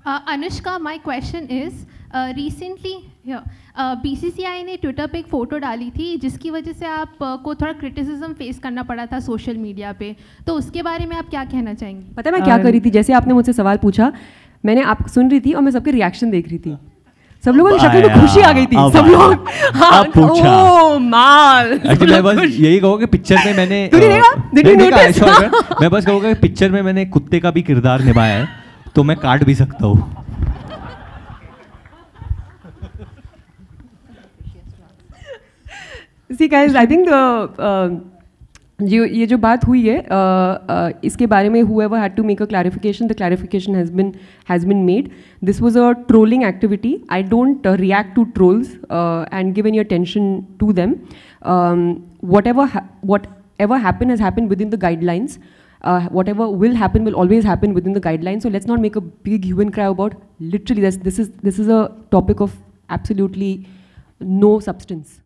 Anushka, my question is, recently BCCI ने Twitter पे एक फ़ोटो डाली थी जिसकी वजह से आप को थोड़ा क्रिटिसिज्म फेस करना पड़ा था सोशल मीडिया पे, तो उसके बारे में आप क्या कहना चाहेंगे? पता है मैं क्या कर रही थी? जैसे आपने मुझसे सवाल पूछा, मैंने आप सुन रही थी और मैं सबके रिएक्शन देख रही थी। सब लोगों की शक्ल में खुशी आ गई थी। सब लोग हाँ ओ माल। एक्चुअली मैं बस यही कहूँगा कि पिक्चर में मैंने मैं बस कहूँगा कि पिक्चर में मैंने कुत्ते का भी किरदार निभाया है, तो मैं काट भी सकता हूँ। See guys, I think ये जो बात हुई है इसके बारे में whoever had to make a clarification, the clarification has been made. This was a trolling activity. I don't react to trolls and give any attention to them. Whatever happened has happened within the guidelines. Whatever will happen will always happen within the guidelines. So let's not make a big hue and cry about literally this is a topic of absolutely no substance.